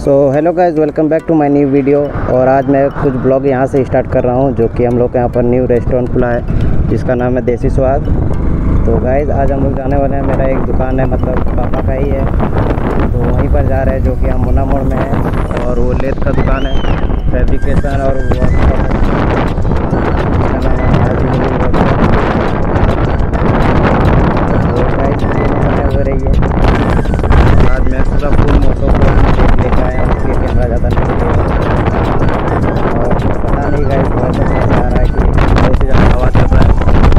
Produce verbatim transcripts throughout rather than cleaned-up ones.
So hello guys, welcome back to my new video. और आज मैं कुछ ब्लॉग यहाँ से स्टार्ट कर रहा हूँ, जो कि हम लोग के यहाँ पर न्यू रेस्टोरेंट खुला है जिसका नाम है देसी स्वाद। तो गाइस आज हम लोग जाने वाले हैं, मेरा एक दुकान है, मतलब पापा का ही है, तो वहीं पर जा रहे हैं, जो कि हम मुन्ना मोड़ में है। और वो लेथ का दुकान है, फैब्रिकेशन और वो रही है। आज मैं पूरा फुल मोटो फोन लेकर आया हूँ, उसके कैमरा ज़्यादा नहीं है। और पता नहीं गाइस बहुत अच्छा आ रहा है कि बहुत ही ज़्यादा हवा चल रहा है।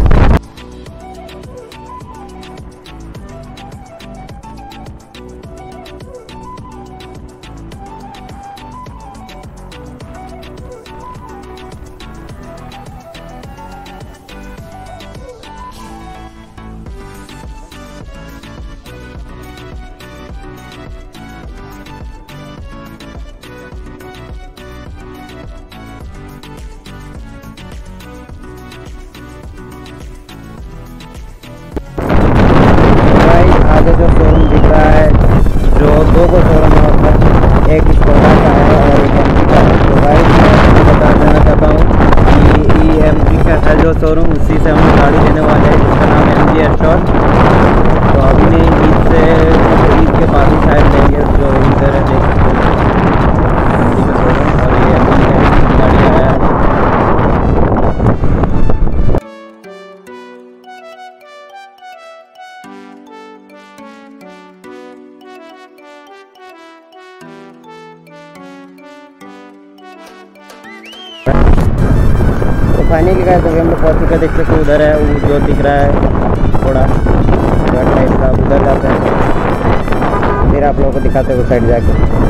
आगे जो शोरूम दिख रहा है, जो दो को शोरूम है, मतलब एक स्कोडा का है और एक एम जी का है। तो भाई मैं बता देना चाहता हूँ कि ई एम जी का है जो शोरूम, उसी से हम गाड़ी लेने वाले हैं जिसका नाम है एम जी एस्टोर। तो अभी नहीं, ईद से ईद के बाद ही शायद लेंगे, जो इधर है देख सकते हैं एम जी का शोरूम। और ये एम जी का गाड़ी आया है। तो फाइनली गए तो हम लोग पहुँच चुके, देख सकते उधर है वो जो दिख रहा है थोड़ा टाइप का, उधर जाते हैं, फिर आप लोगों को दिखाते हैं उस साइड जाके।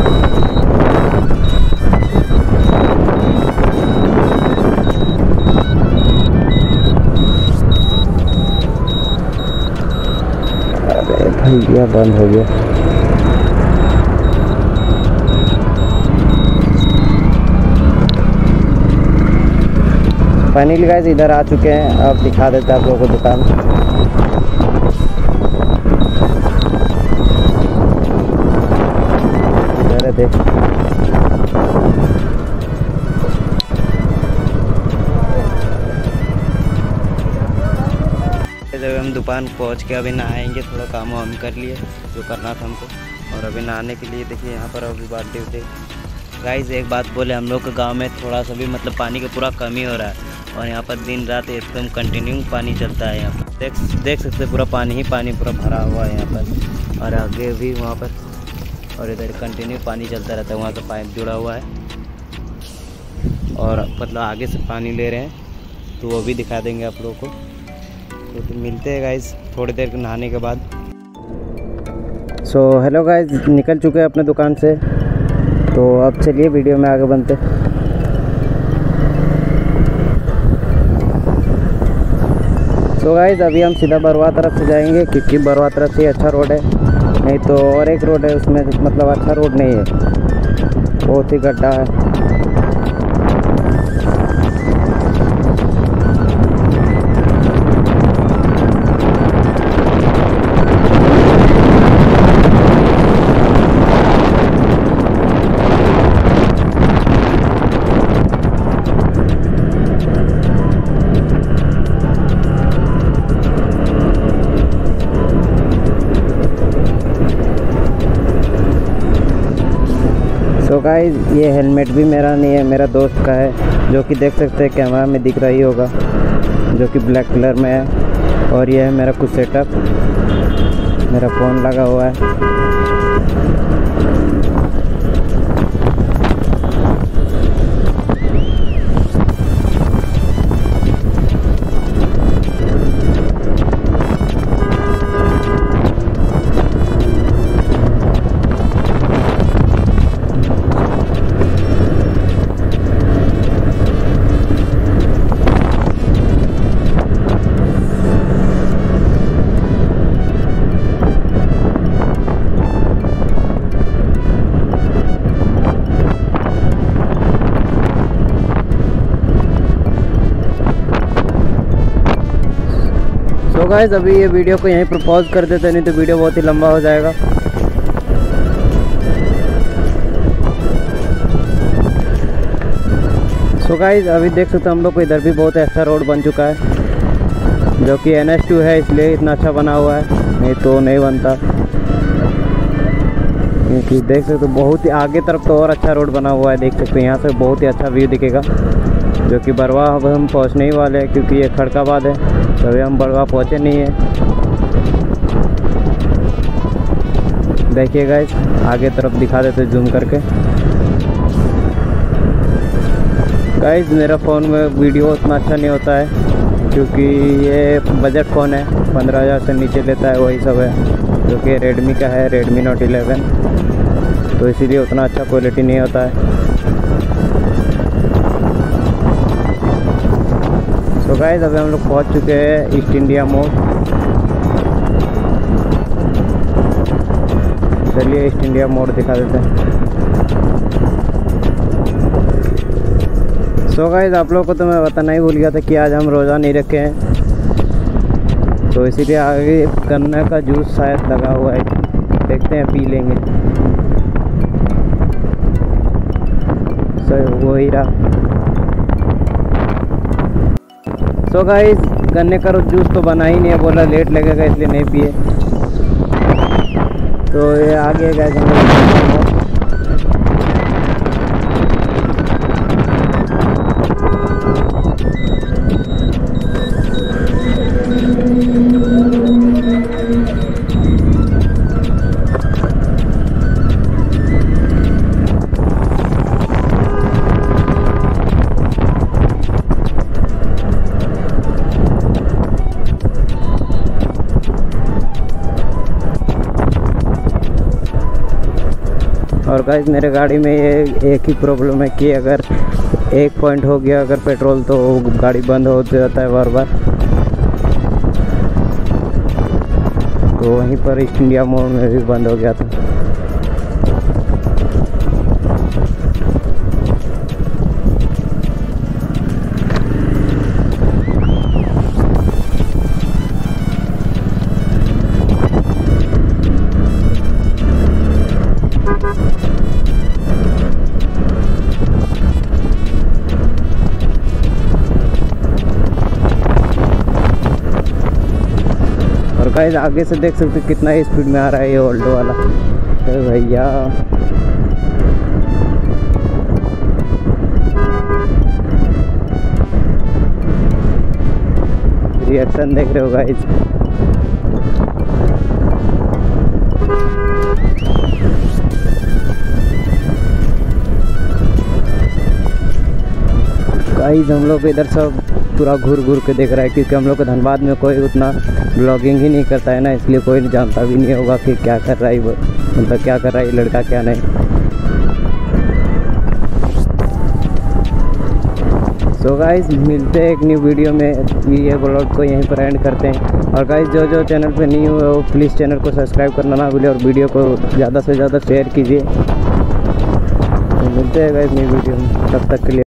अरे भैया बंद हो गया। फाइनली गाइस इधर आ चुके हैं, अब दिखा देते हैं आप लोगों को दुकान। इधर है देख, जब हम दुकान पहुंच के अभी नहाएंगे, थोड़ा काम वाम कर लिए जो करना था हमको, और अभी नहाने के लिए देखिए यहाँ पर अभी बाल्टी उठे। गाइस एक बात बोले, हम लोग के गांव में थोड़ा सा भी मतलब पानी का पूरा कमी हो रहा है, और यहाँ पर दिन रात एकदम कंटिन्यू पानी चलता है। यहाँ पर देख देख सकते पूरा पानी ही पानी पूरा भरा हुआ है यहाँ पर, और आगे भी वहाँ पर, और इधर कंटिन्यू पानी चलता रहता है। वहाँ से पाइप जुड़ा हुआ है और मतलब आगे से पानी ले रहे हैं, तो वो भी दिखा देंगे आप लोगों को। तो, तो मिलते हैं गाइस थोड़ी देर के नहाने के बाद। सो हेलो गाइस, निकल चुके हैं अपने दुकान से, तो अब चलिए वीडियो में आगे बनते। तो गाइस अभी हम सीधा बरवा तरफ से जाएंगे, क्योंकि बरवा तरफ से अच्छा रोड है, नहीं तो और एक रोड है उसमें मतलब अच्छा रोड नहीं है, बहुत ही गड्ढा है। तो गाइस ये हेलमेट भी मेरा नहीं है, मेरा दोस्त का है, जो कि देख सकते हैं कैमरा में दिख रही होगा, जो कि ब्लैक कलर में है। और ये है मेरा कुछ सेटअप, मेरा फ़ोन लगा हुआ है। तो गाइस अभी ये वीडियो को यहीं पर पॉज कर देते, नहीं तो वीडियो बहुत ही लंबा हो जाएगा। सो गाइस अभी देख सकते हो हम लोग को इधर भी बहुत अच्छा रोड बन चुका है, जो कि एन एच टू है इसलिए इतना अच्छा बना हुआ है, नहीं तो नहीं बनता। क्योंकि देख सकते हो बहुत ही आगे तरफ तो और अच्छा रोड बना हुआ है, देख सकते हो यहाँ से बहुत ही अच्छा व्यू दिखेगा। जो कि बरवा अब हम पहुँचने ही वाले हैं, क्योंकि ये खड़काबाद है, तो अभी हम बरवा पहुँचे नहीं हैं। देखिए गाइस आगे तरफ दिखा देते जूम करके। गाइस मेरा फ़ोन में वीडियो उतना अच्छा नहीं होता है, क्योंकि ये बजट फ़ोन है, पंद्रह हज़ार से नीचे लेता है, वही सब है, जो कि रेडमी का है, रेडमी नोट इलेवन, तो इसीलिए उतना अच्छा क्वालिटी नहीं होता है। तो गाइस अभी हम लोग पहुंच चुके हैं ईस्ट इंडिया मोड़। चलिए ईस्ट इंडिया मोड़ दिखा देते हैं। सो गाइस आप लोगों को तो मैं बताना ही भूल गया था कि आज हम रोज़ा नहीं रखे हैं, तो इसीलिए आगे गन्ना का जूस शायद लगा हुआ है, देखते हैं पी लेंगे। सो वो ही रहा। सो गाइस गन्ने का जूस तो बना ही नहीं है, बोला लेट लगेगा इसलिए नहीं पिए। तो ये आगे गाइस हम लोग और गाइस मेरे गाड़ी में ये एक ही प्रॉब्लम है कि अगर एक पॉइंट हो गया अगर पेट्रोल, तो गाड़ी बंद हो जाता है बार बार। तो वहीं पर ईस्ट इंडिया मोड़ में भी बंद हो गया था। गाइस आगे से देख सकते हो कितना स्पीड में आ रहा है ये ऑल्टो वाला। अरे भैया रिएक्शन देख रहे हो गाइस। गाइस हम लोग इधर सब पूरा घूर घूर के देख रहा है, क्योंकि हम लोग को धनबाद में कोई उतना ब्लॉगिंग ही नहीं करता है ना, इसलिए कोई नहीं जानता भी नहीं होगा कि क्या कर रहा है वो, मतलब क्या कर रहा है ये लड़का क्या नहीं। सो गाइस मिलते हैं एक न्यू वीडियो में, ये ब्लॉग को यहीं पर एंड करते हैं। और गाइस जो जो चैनल पे न्यू है वो प्लीज़ चैनल को सब्सक्राइब करना ना भूलिए और वीडियो को ज़्यादा से ज़्यादा शेयर कीजिए। तो मिलते हैं गाइस न्यू वीडियो में, तब तक के लिए।